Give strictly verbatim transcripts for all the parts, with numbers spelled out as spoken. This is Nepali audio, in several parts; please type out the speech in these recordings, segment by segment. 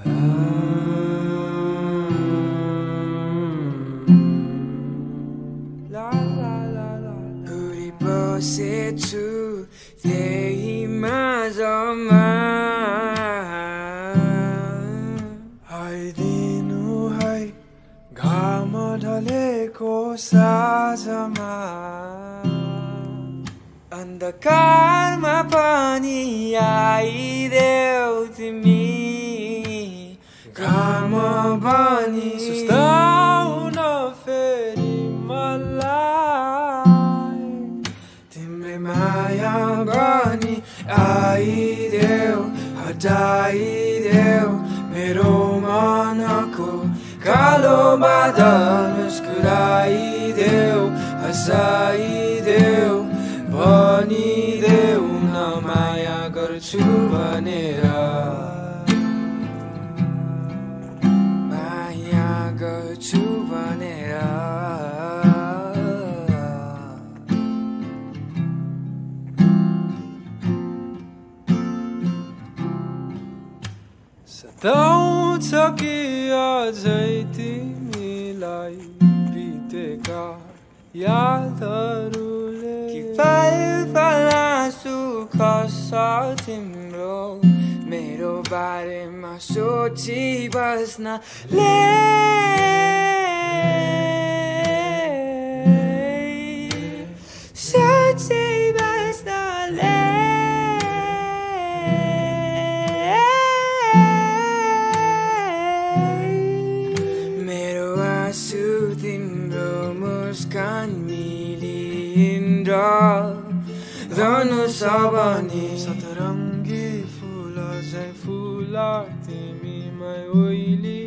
Kuri Basechu त्यही माझमा आइदिनु है घाम ढलेको साँझमा अन्धकारमा पनि आइदेऊ तिमी घाम पनि सुस्ताउन फेरि मलाई तिम्रै माया पनि आइदेऊ हटाइदेऊ मेरो मनको कालो बादल मुस्कुराइदेऊ हँसाइदेऊ भनिदेऊ न माया गर्छु भनेर माया गर्छु भनेर सताउँछ कि अझै तिमीलाई बितेका यादहरूले कि फलफला सुख छ तिम्रो मेरो बारेमा सोची बस्नले सोची बस्नले तिम्रो मुस्कान मिलिन्छ धनुष भने सतरङ्गी फुल झै फुल तिमीमै ओइली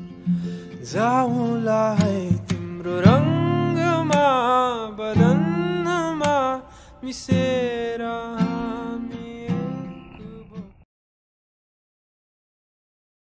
जाउँला है तिम्रो रङ्गमा बदनमा मिसे